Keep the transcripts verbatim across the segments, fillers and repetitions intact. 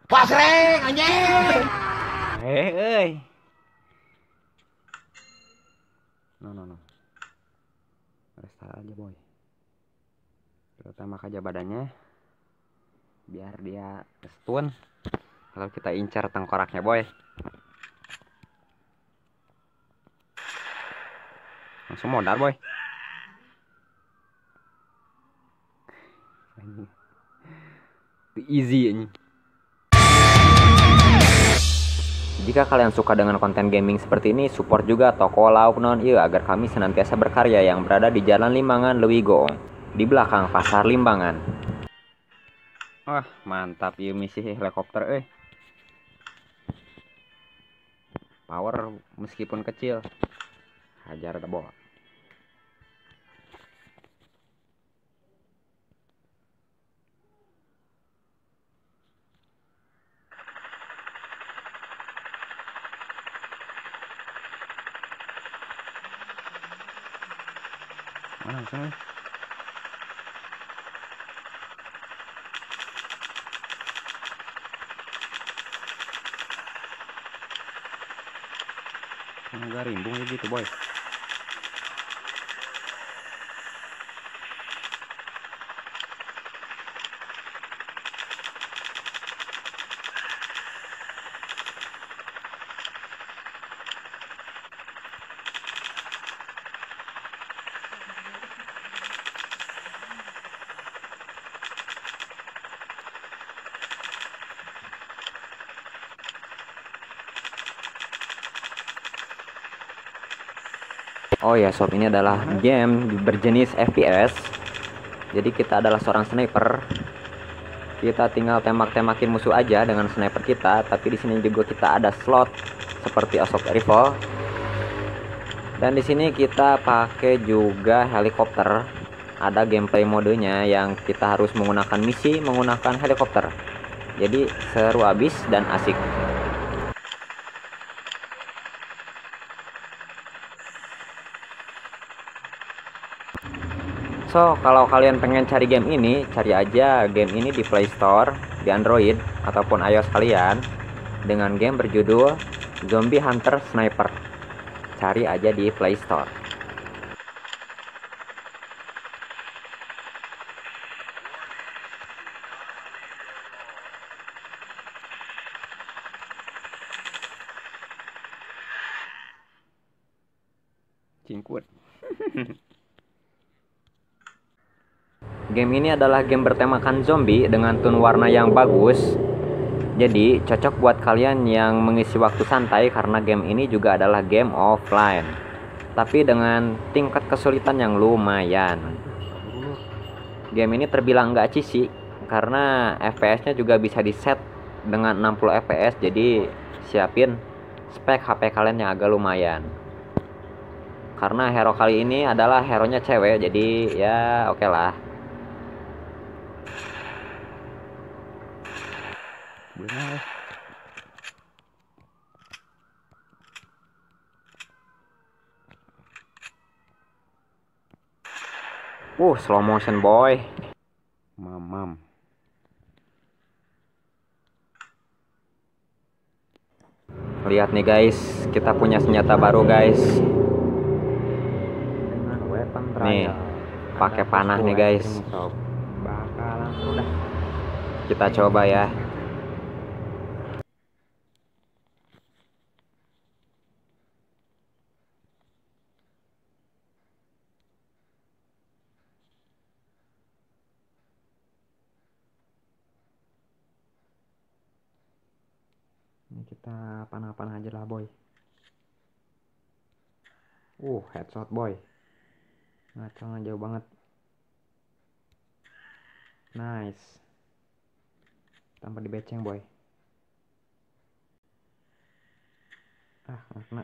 Pasreng anjing. Eh, eh. No, no, no. Restart aja, boy. Kita tembak aja badannya. Biar dia stun. Kalau kita incar tengkoraknya, boy. Langsung modal, boy. Easy ini. Jika kalian suka dengan konten gaming seperti ini, support juga toko lauk non iya agar kami senantiasa berkarya yang berada di Jalan Limbangan Lewigoong, di belakang Pasar Limbangan. Wah, mantap ya misi helikopter eh. Power meskipun kecil. Hajar ada bola. Mana langsung? Agak rimbung gitu, boy. Oh ya sob, ini adalah game berjenis F P S. Jadi kita adalah seorang sniper. Kita tinggal tembak-tembakin musuh aja dengan sniper kita. Tapi di sini juga kita ada slot seperti assault rifle. Dan di sini kita pakai juga helikopter. Ada gameplay modenya yang kita harus menggunakan misi menggunakan helikopter. Jadi seru abis dan asik. So, kalau kalian pengen cari game ini, cari aja game ini di Play Store, di Android, ataupun iOS kalian, dengan game berjudul Zombie Hunter Sniper. Cari aja di Play Store. Cingkut. Game ini adalah game bertemakan zombie dengan tone warna yang bagus. Jadi cocok buat kalian yang mengisi waktu santai karena game ini juga adalah game offline. Tapi dengan tingkat kesulitan yang lumayan. Game ini terbilang nggak cheesy karena F P S-nya juga bisa di set dengan enam puluh F P S. Jadi siapin spek H P kalian yang agak lumayan. Karena hero kali ini adalah hero-nya cewek, jadi ya oke okay lah. Benar. Uh, slow motion boy. Mamam. Lihat nih guys, kita punya senjata baru guys. Dengan weapon trial. Nih, pakai panah nih guys. Bakalan udah. Kita coba ya. Ini kita panah-panah aja lah boy. Uh, headshot boy. Ngacangnya jauh banget. Nice. Tanpa dibeceng boy. Ah, nggak kena.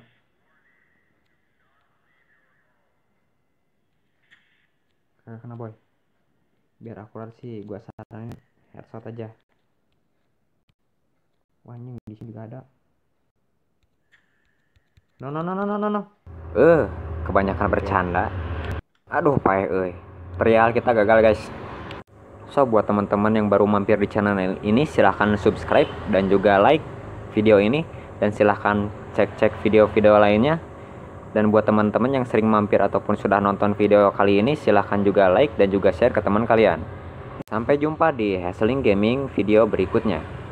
Kagak kena boy. Biar akurat sih gua saranin headshot aja. Wah, anjing di sini juga ada. No no no no no no no. Eh, kebanyakan bercanda. Aduh, pae euy. Trial kita gagal, guys. So buat teman-teman yang baru mampir di channel ini, silahkan subscribe dan juga like video ini, dan silahkan cek-cek video-video lainnya. Dan buat teman-teman yang sering mampir ataupun sudah nonton video kali ini, silahkan juga like dan juga share ke teman kalian. Sampai jumpa di Hazeling Gaming video berikutnya.